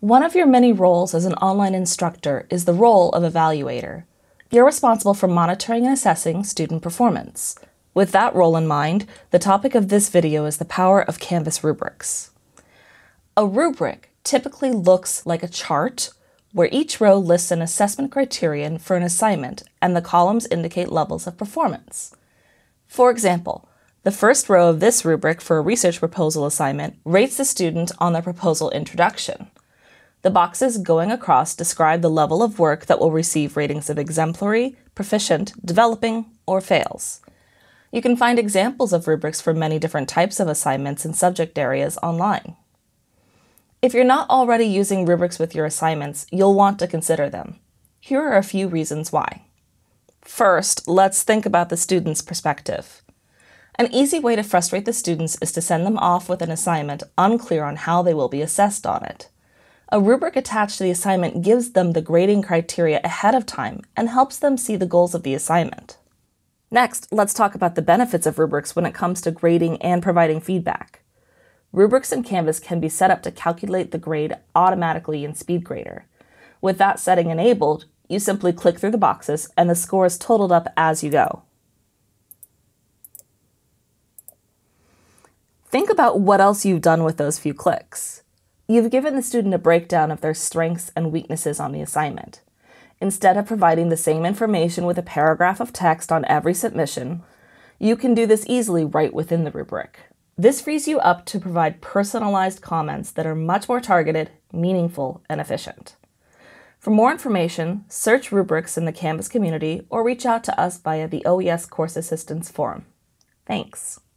One of your many roles as an online instructor is the role of evaluator. You're responsible for monitoring and assessing student performance. With that role in mind, the topic of this video is the power of Canvas rubrics. A rubric typically looks like a chart where each row lists an assessment criterion for an assignment and the columns indicate levels of performance. For example, the first row of this rubric for a research proposal assignment rates the student on their proposal introduction. The boxes going across describe the level of work that will receive ratings of exemplary, proficient, developing, or fails. You can find examples of rubrics for many different types of assignments and subject areas online. If you're not already using rubrics with your assignments, you'll want to consider them. Here are a few reasons why. First, let's think about the student's perspective. An easy way to frustrate the students is to send them off with an assignment unclear on how they will be assessed on it. A rubric attached to the assignment gives them the grading criteria ahead of time and helps them see the goals of the assignment. Next, let's talk about the benefits of rubrics when it comes to grading and providing feedback. Rubrics in Canvas can be set up to calculate the grade automatically in Speedgrader. With that setting enabled, you simply click through the boxes and the score is totaled up as you go. Think about what else you've done with those few clicks. You've given the student a breakdown of their strengths and weaknesses on the assignment. Instead of providing the same information with a paragraph of text on every submission, you can do this easily right within the rubric. This frees you up to provide personalized comments that are much more targeted, meaningful, and efficient. For more information, search rubrics in the Canvas community or reach out to us via the OES Course Assistance Forum. Thanks.